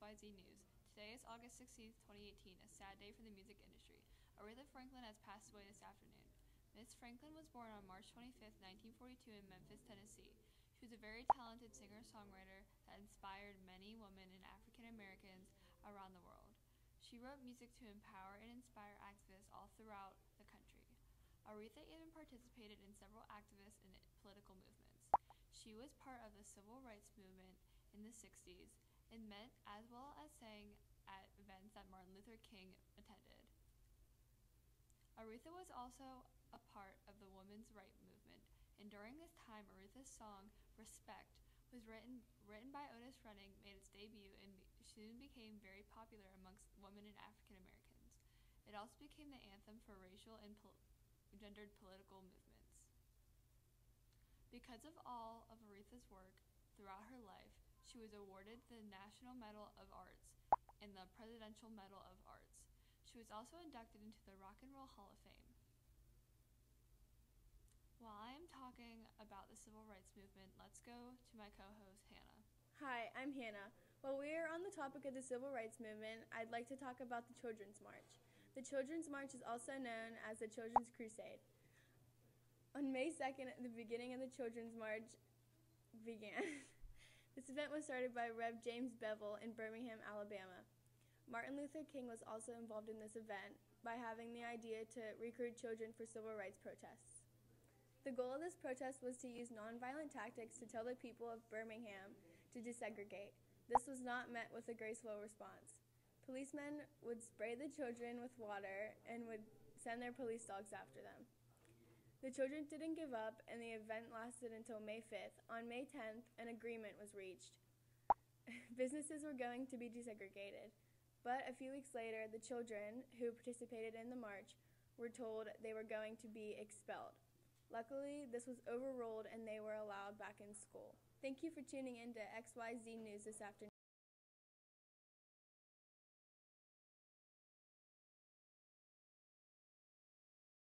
XYZ News. Today is August 16th, 2018, a sad day for the music industry. Aretha Franklin has passed away this afternoon. Miss Franklin was born on March 25th, 1942 in Memphis, Tennessee. She was a very talented singer-songwriter that inspired many women and African Americans around the world. She wrote music to empower and inspire activists all throughout the country. Aretha even participated in several activist and political movements. She was part of the civil rights movement in the 60s and met as well as sang at events that Martin Luther King attended. Aretha was also a part of the women's rights movement, and during this time Aretha's song Respect was written by Otis Redding, made its debut, and soon became very popular amongst women and African Americans. It also became the anthem for racial and gendered political movements. Because of all of Aretha's work throughout her life, she was awarded the National Medal of Arts and the Presidential Medal of Arts. She was also inducted into the Rock and Roll Hall of Fame. While I am talking about the civil rights movement, let's go to my co-host, Hannah. Hi, I'm Hanna. While we are on the topic of the civil rights movement, I'd like to talk about the Children's March. The Children's March is also known as the Children's Crusade. On May 2nd, the beginning of the Children's March began. This event was started by Rev. James Bevel in Birmingham, Alabama. Martin Luther King was also involved in this event by having the idea to recruit children for civil rights protests. The goal of this protest was to use nonviolent tactics to tell the people of Birmingham to desegregate. This was not met with a graceful response. Policemen would spray the children with water and would send their police dogs after them. The children didn't give up, and the event lasted until May 5th. On May 10th, an agreement was reached. Businesses were going to be desegregated, but a few weeks later, the children who participated in the march were told they were going to be expelled. Luckily, this was overruled and they were allowed back in school. Thank you for tuning in to XYZ News this afternoon.